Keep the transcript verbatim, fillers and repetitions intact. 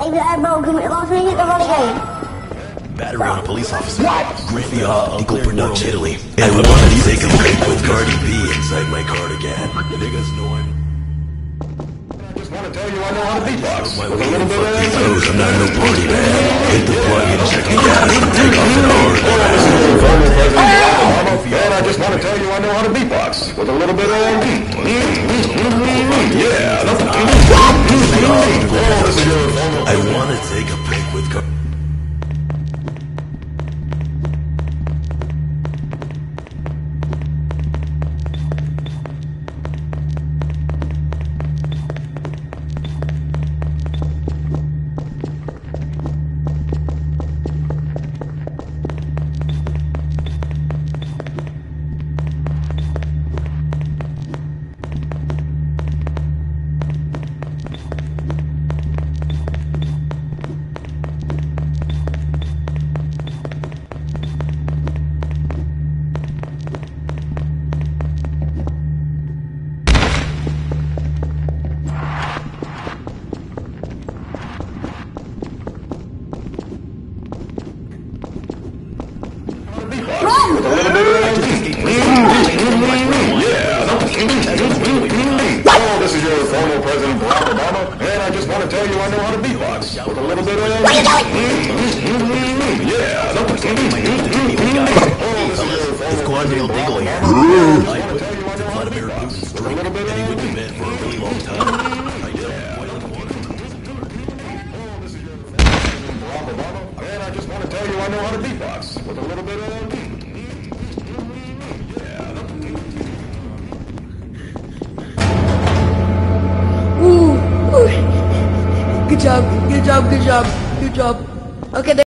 Hey, bro, can we, can we hit the road again? Battery on a police officer. What? Griffey, uh, Uncle Production, Italy. I want to take a break with Cardi B inside my cardigan. Niggas know I'm... I just want to tell you I know how to beatbox. With a little bit of... Toes, I'm not no party man. Hit the plug and check the gas and take off to the hard. And I just want to tell you I know how to beatbox. With a little bit of... Yeah. I want to take a break with Cardi B. Good job, good job, good job, good job. Okay.